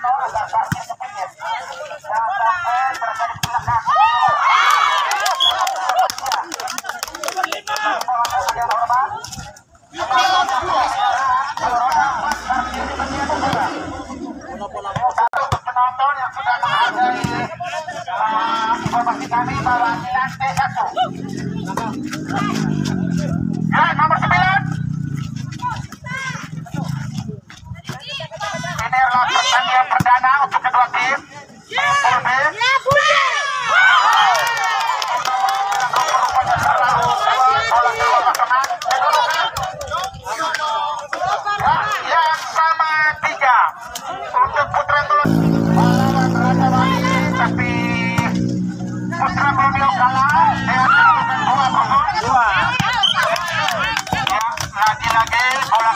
Informasi kami bahwa lantai 1. Ya, nomor 9. Ini adalah pertandingan perdana untuk kedua tim. Yang sama 3 untuk Putra Golonio melawan Raja Wali, tapi Putra Golonio kalah dengan 2-0. Ya, lagi-lagi bola.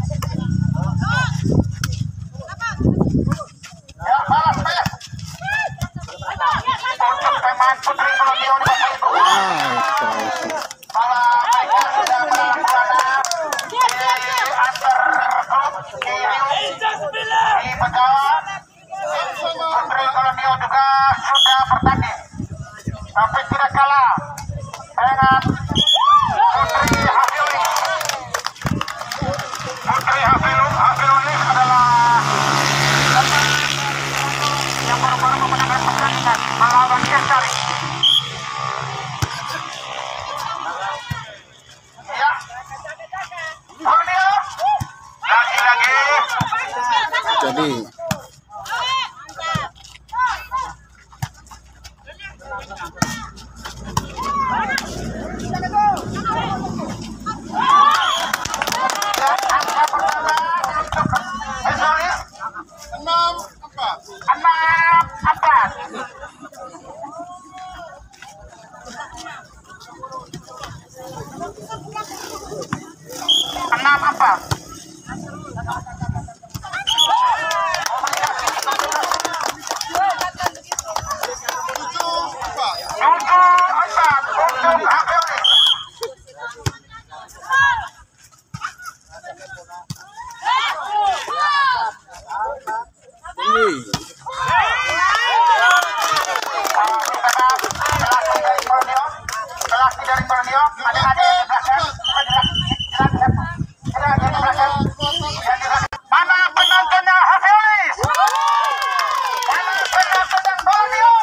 Ya, balas mes untuk pemain Putri Golonio di babak kedua. Bahwa mereka sudah melakukan di antar di Pegawan. Putri Golonio juga sudah bertanding tapi tidak kalah dengan Putri Hafili. Putri Hafili adalah yang baru-baru memenangkan pertandingan melawan Kestari. Ya, Golonio lagi-lagi jadi angka pertama untuk Ezolis 6-4. Dari Borneo, ada di belakang, mana penontonnya Hafilis? Mana penontonnya Borneo?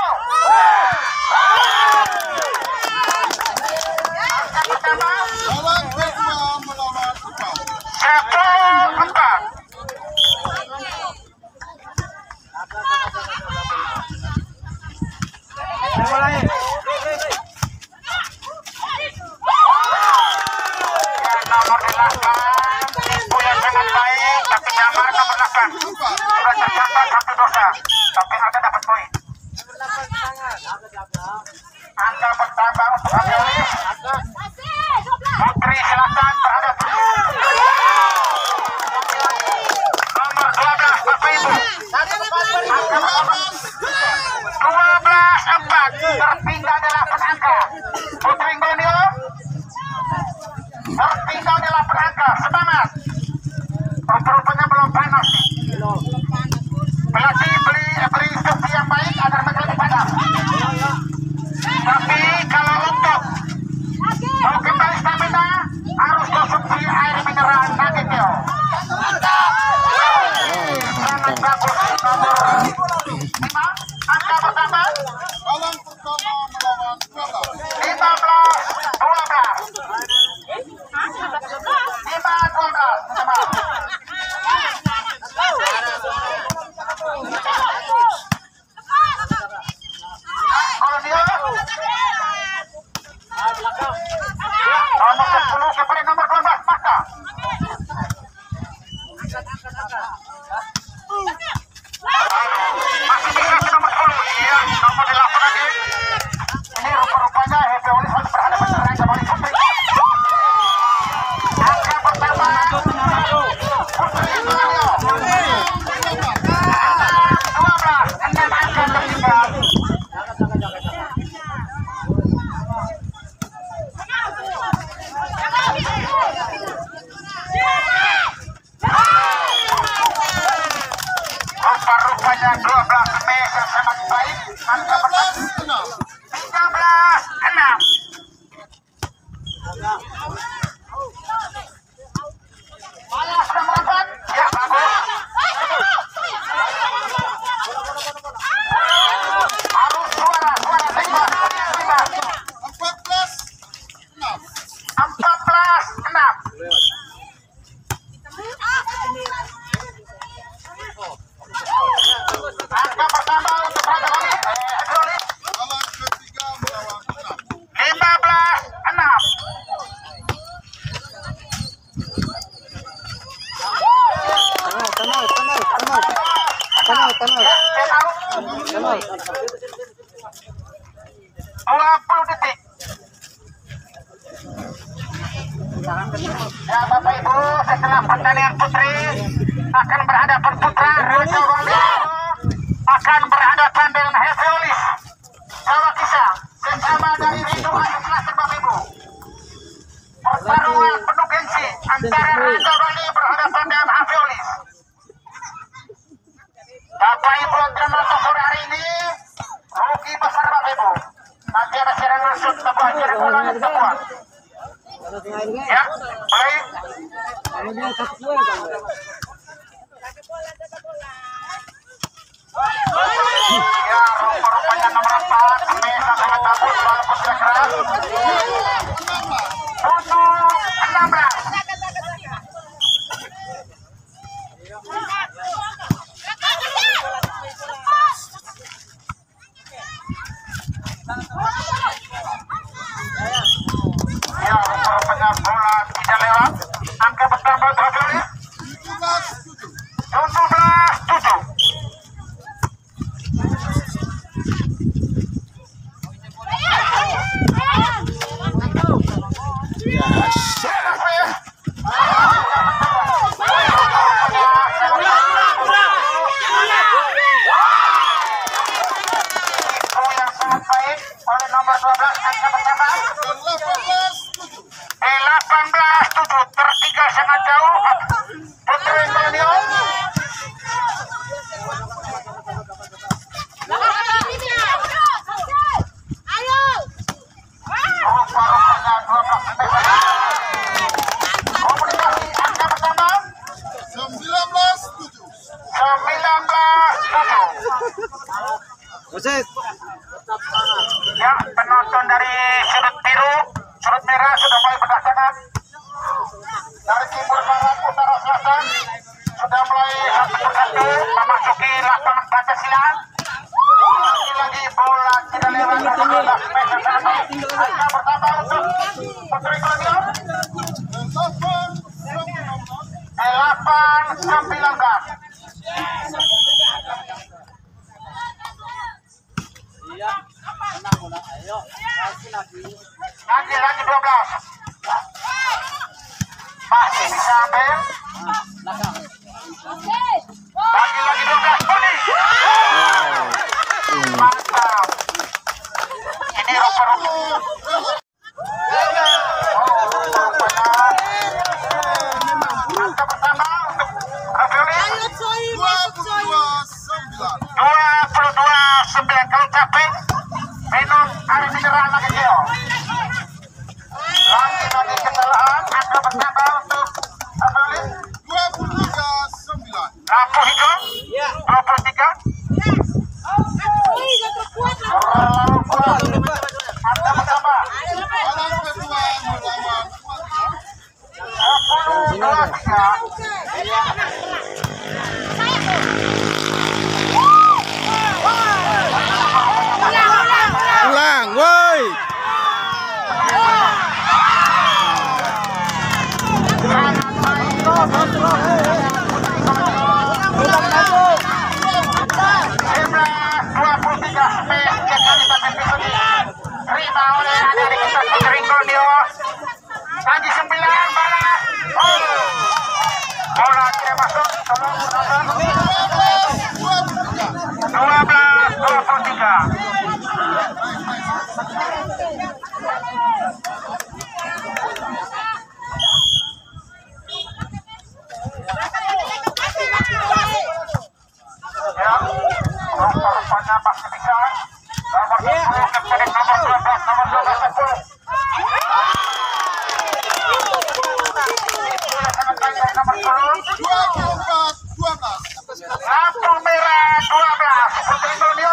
Angka pertama 1-4. Nomor 8 tipu yang sangat baik, tapi Jamar nomor 8 sudah tercatat satu dosa, tapi ada dapat poin. Angka bertambah untuk Hafilis. Putri Selatan terhadap nomor 12 Bapak Ibu. Angka bertambah 12-4, tertinggal 8 angka. Putri Golonio tertinggal 8 angka. Semangat. Rupanya belum panas. Pelatih beri instruksi yang baik agar mereka lebih padam. Tapi kalau untuk mau kembali stamina harus konsumsi air mineral Nagetio. Sangat bagus. Nomor 5 angka pertama 10 kepada nomor 12 maka masih bisa ke nomor 10. Iya, nomor 8 lagi. Ini rupa-rupanya Hafilis harus berhadapan dengan Raja Wali Putri. Angka pertama Putri Golonio 12, 6 angka tertinggal. Rupa-rupanya hanya 12 match yang sangat baik. Angka pertama 13-6. Bola sudah merapat. Ya, bagus. Harus suara tembak. 14-6. Angka pertama untuk Raja Wali. 15-6. Tenang. 20 detik. Ya Bapak Ibu, setelah pertandingan putri akan berhadapan putra, Raja Wali akan berhadapan dengan Heveolis Jawa Kisah, sesama dari Rindu Ayu Klaster Bapak Ibu. Pertarungan penuh gengsi antara Raja Wali berhadapan dengan Heveolis. Bapak Ibu yang nonton sore hari ini, rugi besar Bapak Ibu. Nanti ada siaran langsung sebuah siaran ulang sebuah. Ya, baik. Ya, rupa-rupanya nomor 4 Mesa sangat bagus walaupun sudah keras. Untuk 16. Ya, rupa-rupanya bola tidak lewat. Angka bertambah terakhir 17-7. Oleh nomor 12 angka pertama 18-7, tertinggal sangat jauh Putri Kolonial. Rupa-rupanya 12 komunikasi angka pertama 19-7. Ya, penonton dari sudut biru, sudut merah sudah mulai berdatangan. Dari timur barat, utara, selatan sudah mulai satu persatu memasuki lapangan Pancasila. Lagi bola tidak lewat untuk 12 meter sana. Angka pertama untuk Putri Kolonial 8-19. Lagi 12. Masih bisa ambil. Lagi 12 polis. Mantap. Ini rupa-rupa. Angka pertama untuk Heveolis 22-9. Kalau capek minum air mineral lagi Gio. Lagi kesalahan. Angka pertama untuk Heveolis 23-9. Lampu hijau 23. Angka pertama 23. Ulang, woi. Terima oleh dari kita Putri Kolonial. Lagi 9 bola. Bola tidak masuk. 12-23. Ya. Lampu merah 12 Putri Indonesia.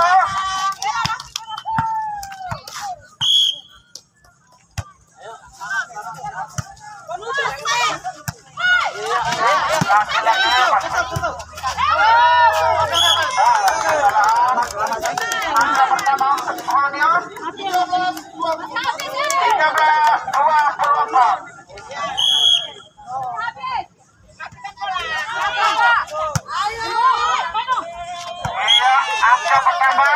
Angka pertama untuk Indonesia 13-24. Iya, angka pertama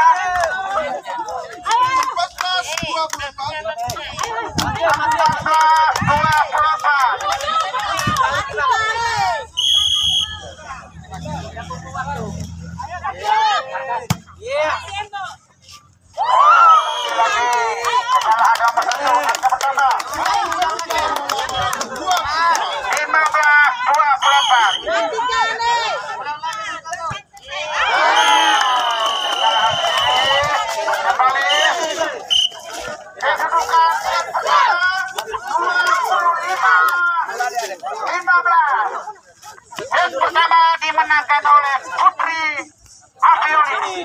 15. Set pertama dimenangkan oleh Putri Avioli.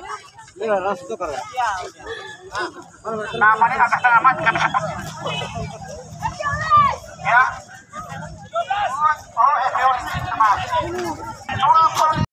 Namanya atas nama tidak bisa. Ya. Oh, Avioli.